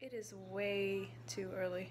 It is way too early.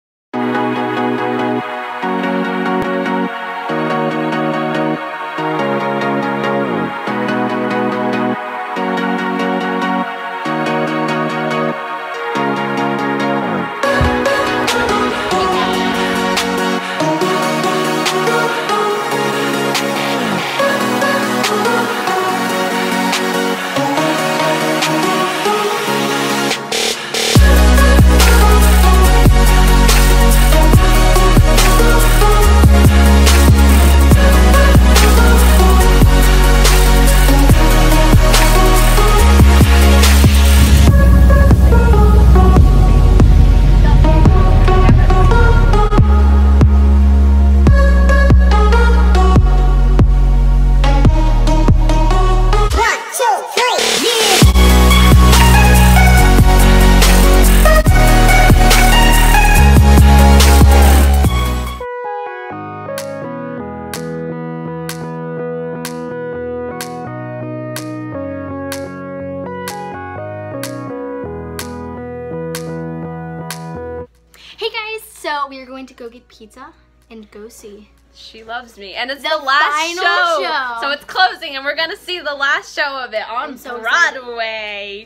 Hey guys, so we are going to go get pizza and go see. She Loves Me, and it's the last show. So it's closing, and we're gonna see the last show of it on Broadway.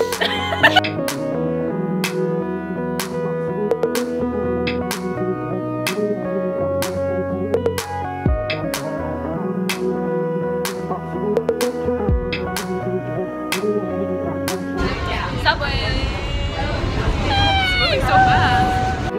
Subway. It's moving so fast.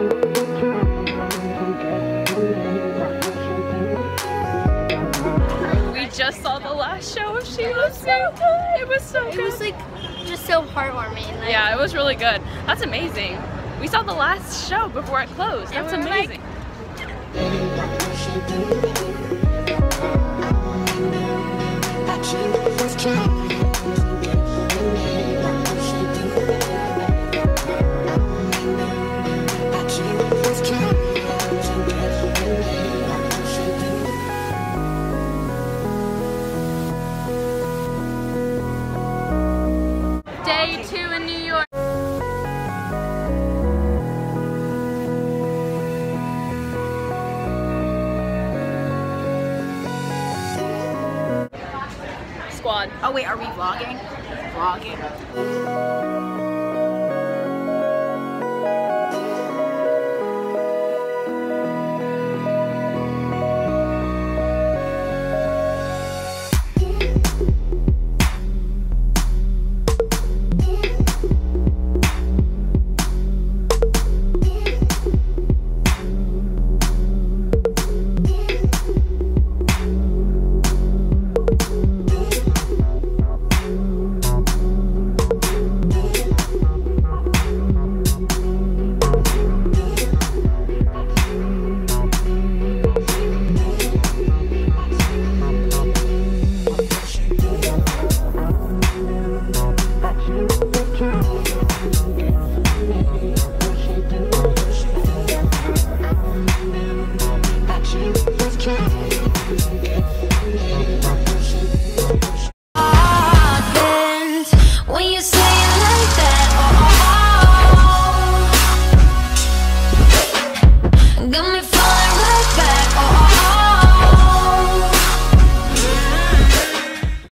Just saw the last show of She Loves Me. It was so good. It was like just so heartwarming. Like, yeah, it was really good. That's amazing. We saw the last show before it closed. That's amazing. Day 2 in New York. Squad. Oh wait, are we vlogging? Vlogging.